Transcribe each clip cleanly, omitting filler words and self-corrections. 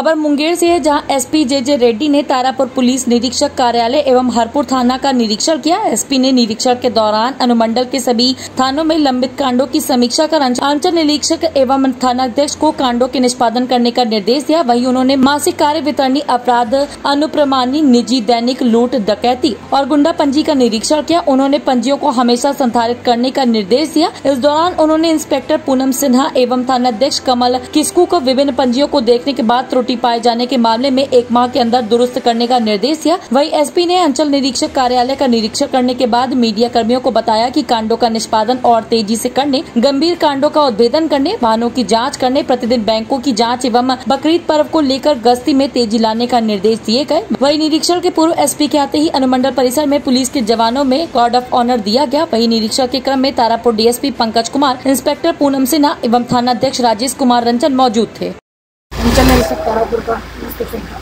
खबर मुंगेर से है, जहां एसपी जे रेड्डी ने तारापुर पुलिस निरीक्षक कार्यालय एवं हरपुर थाना का निरीक्षण किया। एसपी ने निरीक्षण के दौरान अनुमंडल के सभी थानों में लंबित कांडों की समीक्षा कर अंचल निरीक्षक एवं थानाध्यक्ष को कांडों के निष्पादन करने का निर्देश दिया। वहीं उन्होंने मासिक कार्य वितरणी अपराध, अनुप्रमाणी, निजी, दैनिक लूट, डकैती और गुंडा पंजी का निरीक्षण किया। उन्होंने पंजियों को हमेशा संधारित करने का निर्देश दिया। इस दौरान उन्होंने इंस्पेक्टर पूनम सिन्हा एवं थानाध्यक्ष कमल किस्कू को विभिन्न पंजियों को देखने के बाद त्रुटि पाए जाने के मामले में 1 माह के अंदर दुरुस्त करने का निर्देश दिया। वहीं एसपी ने अंचल निरीक्षक कार्यालय का निरीक्षण करने के बाद मीडिया कर्मियों को बताया कि कांडों का निष्पादन और तेजी से करने, गंभीर कांडों का उद्भेदन करने, वाहनों की जांच करने, प्रतिदिन बैंकों की जांच एवं बकरीद पर्व को लेकर गश्ती में तेजी लाने का निर्देश दिए गए। वहीं निरीक्षण के पूर्व एसपी के आते ही अनुमंडल परिसर में पुलिस के जवानों में गार्ड ऑफ ऑनर दिया गया। वहीं निरीक्षण के क्रम में तारापुर डीएसपी पंकज कुमार, इंस्पेक्टर पूनम सिन्हा एवं थानाध्यक्ष राजेश कुमार रंजन मौजूद थे। तारापुर का स्टेशन था,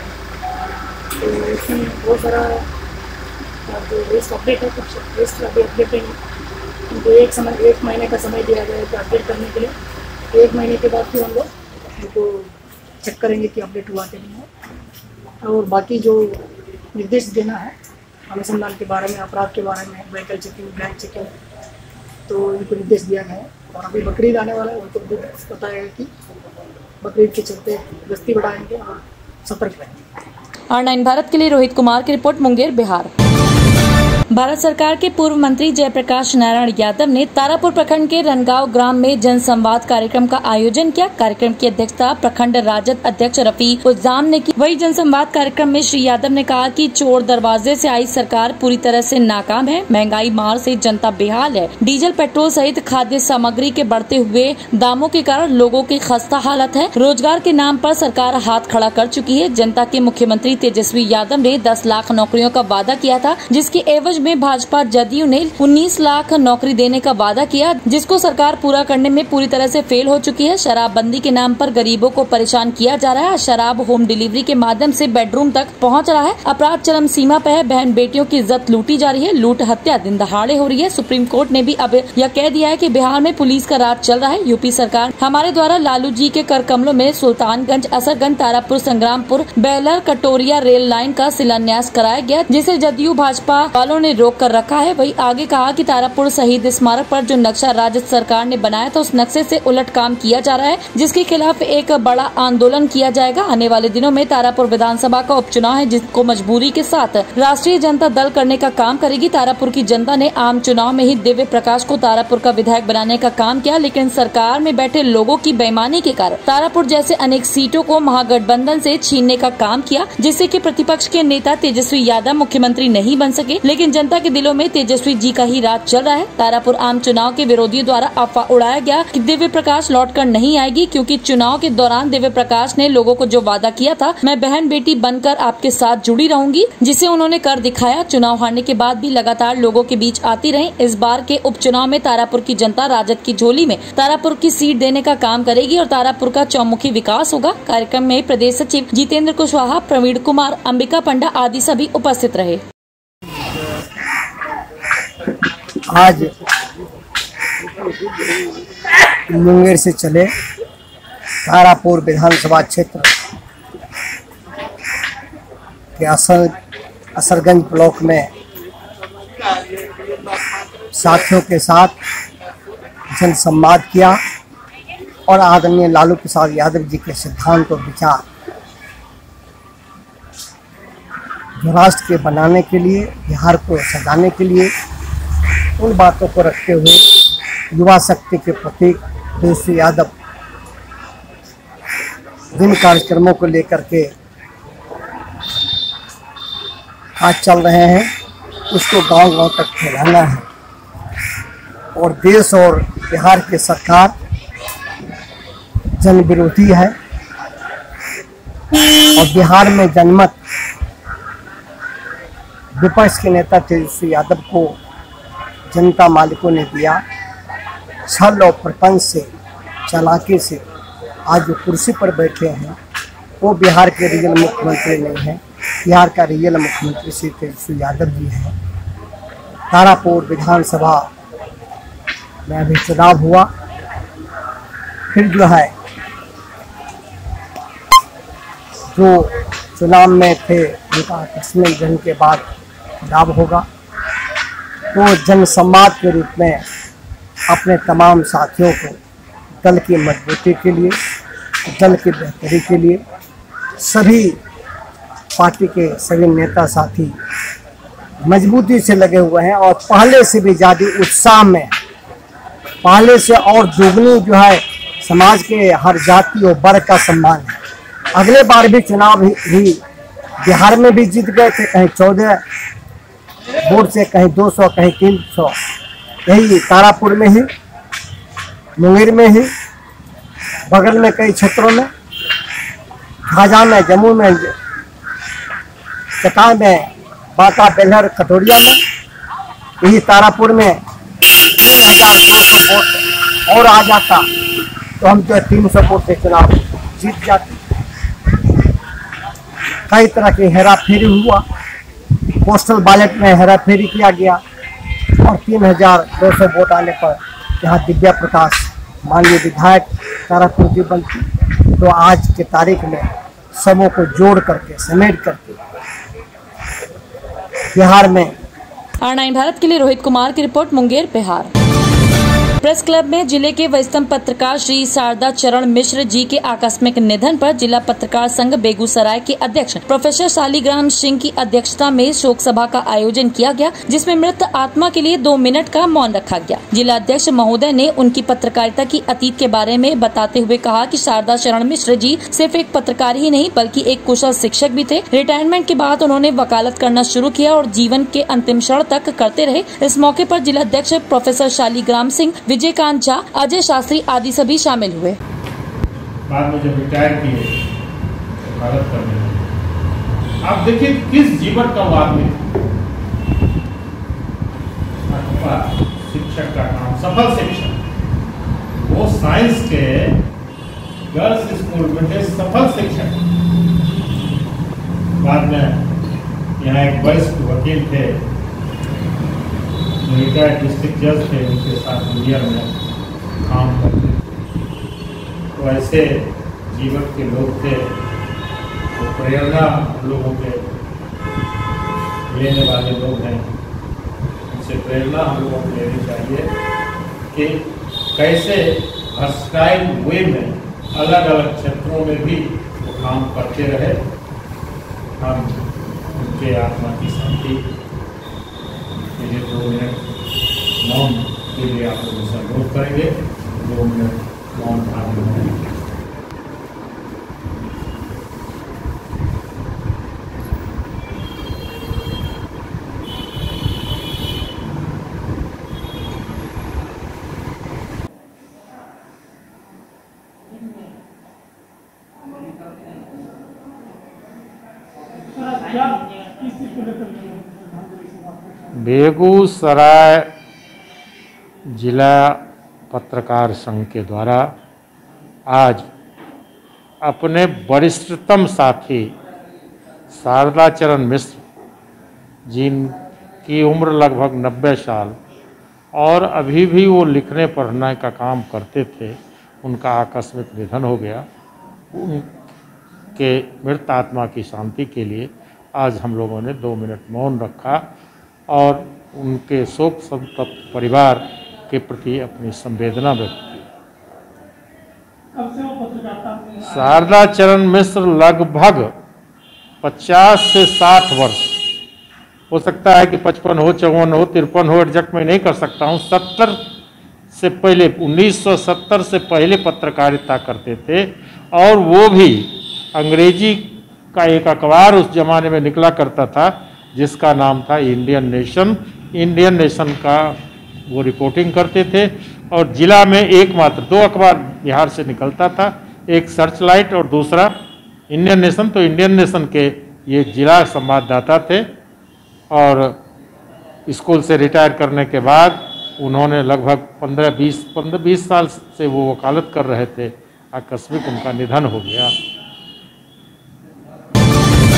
तो इसमें बहुत सारा जो वेस्ट अपडेट है, कुछ वेस्ट अभी अपडेट है, उनको 1 महीने का समय दिया गया है तो अपडेट करने के लिए। 1 महीने के बाद फिर हम लोग उनको चेक करेंगे कि अपडेट हुआ कि नहीं है। और बाकी जो निर्देश देना है अनुसंधान के बारे में, अपराध के बारे में, व्हीकल चेकिंग, बैंक चेकिंग, तो इनको निर्देश दिया गया है। और अभी बकरीद आने वाला है, उनको भी बताया गया कि बकरीद के चलते गश्ती बढ़ाएंगे और सतर्क रहेंगे। R9 भारत के लिए रोहित कुमार की रिपोर्ट, मुंगेर, बिहार। भारत सरकार के पूर्व मंत्री जयप्रकाश नारायण यादव ने तारापुर प्रखंड के रनगांव ग्राम में जन संवाद कार्यक्रम का आयोजन किया। कार्यक्रम की अध्यक्षता प्रखंड राजद अध्यक्ष रफी उज्जाम ने की। वही जन संवाद कार्यक्रम में श्री यादव ने कहा कि चोर दरवाजे से आई सरकार पूरी तरह से नाकाम है। महंगाई मार से जनता बेहाल है। डीजल, पेट्रोल सहित खाद्य सामग्री के बढ़ते हुए दामों के कारण लोगों की खस्ता हालत है। रोजगार के नाम पर सरकार हाथ खड़ा कर चुकी है। जनता के मुख्यमंत्री तेजस्वी यादव ने 10 लाख नौकरियों का वादा किया था, जिसके एवज में भाजपा जदयू ने 19 लाख नौकरी देने का वादा किया, जिसको सरकार पूरा करने में पूरी तरह से फेल हो चुकी है। शराबबंदी के नाम पर गरीबों को परेशान किया जा रहा है। शराब होम डिलीवरी के माध्यम से बेडरूम तक पहुंच रहा है। अपराध चरम सीमा पर है। बहन बेटियों की इज्जत लूटी जा रही है। लूट हत्या दिन दहाड़े हो रही है। सुप्रीम कोर्ट ने भी अब यह कह दिया है कि बिहार में पुलिस का राज चल रहा है। यूपी सरकार हमारे द्वारा लालू जी के कर कमलों में सुल्तानगंज, असरगंज, तारापुर, संग्रामपुर, बेलर, कटोरिया रेल लाइन का शिलान्यास कराया गया, जिसे जदयू भाजपा वालों ने रोक कर रखा है। वही आगे कहा कि तारापुर शहीद स्मारक पर जो नक्शा राज्य सरकार ने बनाया था, उस नक्शे से उलट काम किया जा रहा है, जिसके खिलाफ एक बड़ा आंदोलन किया जाएगा। आने वाले दिनों में तारापुर विधानसभा का उपचुनाव है, जिसको मजबूरी के साथ राष्ट्रीय जनता दल करने का काम करेगी। तारापुर की जनता ने आम चुनाव में ही दिव्य प्रकाश को तारापुर का विधायक बनाने का काम किया, लेकिन सरकार में बैठे लोगों की बेईमानी के कारण तारापुर जैसे अनेक सीटों को महागठबंधन से छीनने का काम किया, जिससे कि प्रतिपक्ष के नेता तेजस्वी यादव मुख्यमंत्री नहीं बन सके। लेकिन जनता के दिलों में तेजस्वी जी का ही राज चल रहा है। तारापुर आम चुनाव के विरोधियों द्वारा अफवाह उड़ाया गया कि दिव्य प्रकाश लौटकर नहीं आएगी, क्योंकि चुनाव के दौरान दिव्य प्रकाश ने लोगों को जो वादा किया था, मैं बहन बेटी बनकर आपके साथ जुड़ी रहूंगी, जिसे उन्होंने कर दिखाया। चुनाव हारने के बाद भी लगातार लोगों के बीच आती रही। इस बार के उपचुनाव में तारापुर की जनता राजद की झोली में तारापुर की सीट देने का काम करेगी और तारापुर का चौमुखी विकास होगा। कार्यक्रम में प्रदेश सचिव जितेंद्र कुशवाहा, प्रवीण कुमार, अंबिका पंडा आदि सभी उपस्थित रहे। आज मुंगेर से चले तारापुर विधानसभा क्षेत्र के असरगंज ब्लॉक में साथियों के साथ जन संवाद किया और आदरणीय लालू प्रसाद यादव जी के सिद्धांत और विचार जो राष्ट्र के बनाने के लिए, बिहार को सजाने के लिए, उन बातों को रखते हुए युवा शक्ति के प्रतीक तेजस्वी यादव जिन कार्यक्रमों को लेकर के आज चल रहे हैं, उसको गांव-गांव तक फैलाना है। और देश और बिहार की सरकार जन विरोधी है और बिहार में जनमत विपक्ष के नेता तेजस्वी यादव को जनता मालिकों ने दिया। छल और प्रपंच से, चालाकी से आज जो कुर्सी पर बैठे हैं, वो बिहार के रियल मुख्यमंत्री नहीं है। बिहार का रियल मुख्यमंत्री श्री तेजस्वी यादव जी हैं। तारापुर विधानसभा में अभी चुनाव हुआ, फिर जो है जो चुनाव में थे उनका आकस्मिक जन्म के बाद लाभ होगा। तो जन संवाद के रूप में अपने तमाम साथियों को दल की मजबूती के लिए, दल की बेहतरी के लिए सभी पार्टी के सभी नेता साथी मजबूती से लगे हुए हैं और पहले से भी ज़्यादा उत्साह में, पहले से और दोगुनी जो है समाज के हर जाति और वर्ग का सम्मान है। अगले बार भी चुनाव ही बिहार में भी जीत गए थे, कहीं 14 वोट से, कहीं 200, कहीं 300, यही तारापुर में ही, मुंगेर में ही, बगल में कई क्षेत्रों में, खाजा में, जम्मू में, चकाई में, बांका, बेलहर, कटोरिया में, यही तारापुर में 3200 वोट और आ जाता तो हम जो 300 वोट से चुनाव जीत जाते। कई तरह की हेराफेरी हुआ, पोस्टल बैलेट में हेराफेरी किया गया और 3200 वोट आने पर यहाँ दिव्या प्रकाश माननीय विधायक तारापुर की बनती। तो आज के तारीख में सबों को जोड़ करके, समेट करके बिहार में R9 भारत के लिए रोहित कुमार की report, Munger, Bihar. Press club में जिले के वरिष्ठतम पत्रकार श्री शारदा चरण मिश्र जी के आकस्मिक निधन पर जिला पत्रकार संघ बेगूसराय के अध्यक्ष प्रोफेसर शालिग्राम सिंह की अध्यक्षता में शोक सभा का आयोजन किया गया, जिसमें मृत आत्मा के लिए 2 मिनट का मौन रखा गया। जिला अध्यक्ष महोदय ने उनकी पत्रकारिता की अतीत के बारे में बताते हुए कहा कि शारदा चरण मिश्र जी सिर्फ एक पत्रकार ही नहीं बल्कि एक कुशल शिक्षक भी थे। रिटायरमेंट के बाद उन्होंने वकालत करना शुरू किया और जीवन के अंतिम क्षण तक करते रहे। इस मौके पर जिला अध्यक्ष प्रोफेसर शालिग्राम सिंह, विजयकांत झा, अजय शास्त्री आदि सभी शामिल हुए। बाद में जब रिटायर किए वकालत करने लगे, आप देखिए किस जीवन का वो आदमी, शिक्षक का काम, सफल शिक्षक, वो साइंस के गर्ल्स स्कूल में थे, सफल शिक्षक। बाद में यहाँ एक वरिष्ठ वकील थे, रिटायर्ड डिस्ट्रिक्ट जज थे, उनके साथ मीडिया में काम करते। तो ऐसे जीवन के लोग थे, तो प्रेरणा लोगों के लेने वाले लोग हैं। उनसे प्रेरणा हम लोगों को लेनी चाहिए कि कैसे वर्सटाइल वे में अलग अलग क्षेत्रों में भी वो काम करते रहे। हम उनके आत्मा की शांति के लिए 2 मिनट मौन के लिए आप लोगों से अनुरोध करेंगे। 2 मिनट मौन धारण करेंगे। बेगूसराय जिला पत्रकार संघ के द्वारा आज अपने वरिष्ठतम साथी शारदा चरण मिश्र, जिनकी उम्र लगभग 90 साल और अभी भी वो लिखने पढ़ने का काम करते थे, उनका आकस्मिक निधन हो गया। उनके मृत आत्मा की शांति के लिए आज हम लोगों ने 2 मिनट मौन रखा और उनके शोक संतप्त परिवार के प्रति अपनी संवेदना व्यक्त की। शारदा चरण मिश्र लगभग 50 से 60 वर्ष, हो सकता है कि 55 हो, 54 हो, 53 हो, एडजस्ट में नहीं कर सकता हूँ। 70 से पहले 1970 से पहले पत्रकारिता करते थे और वो भी अंग्रेजी का एक अखबार उस जमाने में निकला करता था जिसका नाम था इंडियन नेशन। इंडियन नेशन का वो रिपोर्टिंग करते थे और जिला में एकमात्र 2 अखबार बिहार से निकलता था, एक सर्चलाइट और दूसरा इंडियन नेशन। तो इंडियन नेशन के ये जिला संवाददाता थे और स्कूल से रिटायर करने के बाद उन्होंने लगभग 15-20 साल से वो वकालत कर रहे थे। आकस्मिक उनका निधन हो गया।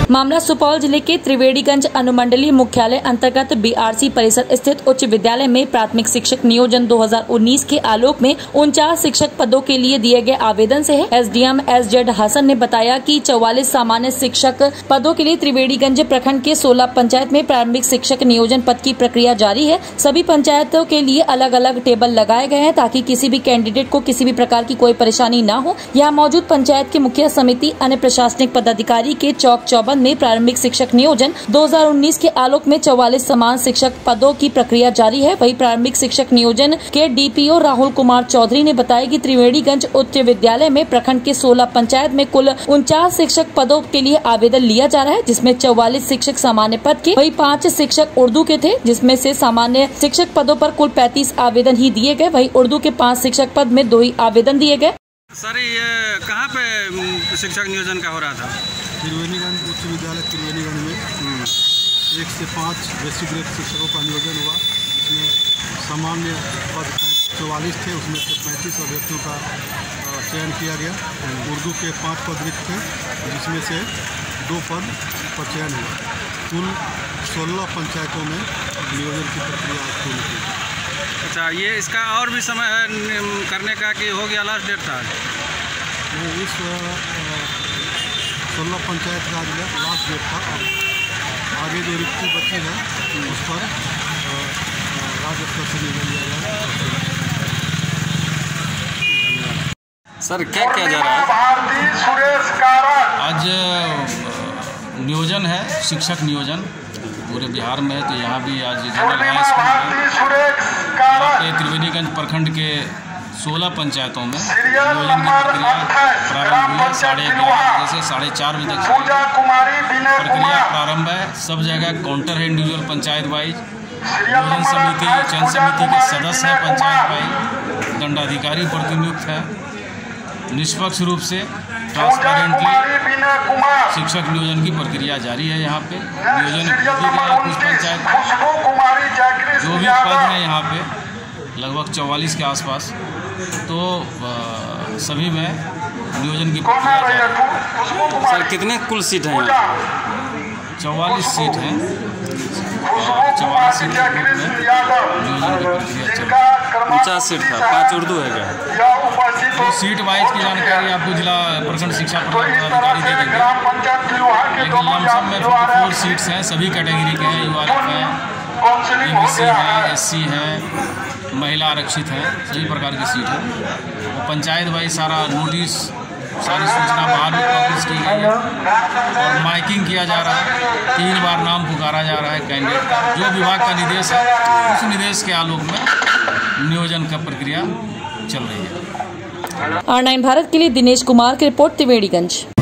मामला सुपौल जिले के त्रिवेणीगंज अनुमंडलीय मुख्यालय अंतर्गत BRC परिसर स्थित उच्च विद्यालय में प्राथमिक शिक्षक नियोजन 2019 के आलोक में 49 शिक्षक पदों के लिए दिए गए आवेदन से है। SDM SZ हसन ने बताया कि 44 सामान्य शिक्षक पदों के लिए त्रिवेणीगंज प्रखंड के 16 पंचायत में प्रारंभिक शिक्षक नियोजन पद की प्रक्रिया जारी है। सभी पंचायतों के लिए अलग अलग टेबल लगाए गए हैं ताकि किसी भी कैंडिडेट को किसी भी प्रकार की कोई परेशानी न हो। यहाँ मौजूद पंचायत के मुखिया समिति अन्य प्रशासनिक पदाधिकारी के चौक चौबंद में प्रारंभिक शिक्षक नियोजन 2019 के आलोक में 44 समान शिक्षक पदों की प्रक्रिया जारी है। वहीं प्रारंभिक शिक्षक नियोजन के DPO राहुल कुमार चौधरी ने बताया कि त्रिवेणीगंज उच्च विद्यालय में प्रखंड के 16 पंचायत में कुल 49 शिक्षक पदों के लिए आवेदन लिया जा रहा है, जिसमें 44 शिक्षक सामान्य पद के, वही 5 शिक्षक उर्दू के थे, जिसमें से सामान्य शिक्षक पदों पर कुल 35 आवेदन ही दिए गए। वही उर्दू के 5 शिक्षक पद में 2 ही आवेदन दिए गए। सर ये कहाँ पे शिक्षक नियोजन का हो रहा था? त्रिवेणीगंज उच्च विद्यालय त्रिवेणीगंज में 1 से 5 बेसिक ग्रेड शिक्षकों का नियोजन हुआ, जिसमें सामान्य पद 44 थे, उसमें से 35 अभ्यर्थियों का चयन किया गया। उर्दू के 5 पद रिक्त थे, जिसमें से 2 पद पर चयन हुआ। कुल 16 पंचायतों में नियोजन की प्रक्रिया पूर्ण की। अच्छा, ये इसका और भी समय है करने का कि हो गया, लास्ट डेट था? इस 16 पंचायत का लास्ट डेट था। अब आगे जो रिक्ति बची है उस पर राज्य स्तर से निर्णय लिया जाएगा। सर क्या किया जा रहा है? आज नियोजन है, शिक्षक नियोजन पूरे बिहार में है, तो यहाँ भी आज जनरल हाई स्कूल है। यहाँ पे त्रिवेणीगंज प्रखंड के 16 पंचायतों में नियोजन की प्रक्रिया प्रारंभ हुई है। 11:30 बजे से 4:30 बजे तक प्रक्रिया प्रारंभ है। सब जगह काउंटर है, इंडिविजुअल पंचायत वाइज। नियोजन समिति, चयन समिति के सदस्य हैं पंचायत वाइज, दंडाधिकारी प्रतिनियुक्त है। निष्पक्ष रूप से ट्रांसपेरेंटली शिक्षक नियोजन की प्रक्रिया जारी है। यहाँ पे नियोजन हो भी गया कुछ पंचायत में, जो भी पद हैं यहाँ पे लगभग 44 के आसपास, तो सभी में नियोजन की प्रक्रिया जारी है। सर कितने कुल सीट हैं यहाँ? 44 सीट हैं, 44 सीट के ग्रुप में नियोजन की प्रक्रिया चल रही है। 50 सीट था, 5 उर्दू है क्या? तो सीट वाइज की जानकारी आपको जिला प्रखंड शिक्षा पदाधिकारी दे देंगे, लेकिन लमसम में 54 सीट्स हैं, सभी कैटेगरी के हैं। URF हैं, EBC हैं, SC हैं, महिला आरक्षित हैं, सभी प्रकार की सीट है। वो पंचायत वाइज सारा नोटिस, सारी सूचना बाहर भी पब्लिश की गई है और माइकिंग किया जा रहा है। 3 बार नाम पुकारा जा रहा है कैंडिडेट का। जो विभाग का निर्देश है उस निर्देश के आलोक में नियोजन का प्रक्रिया चल रही है। R9 भारत के लिए दिनेश कुमार की रिपोर्ट, त्रिवेणीगंज।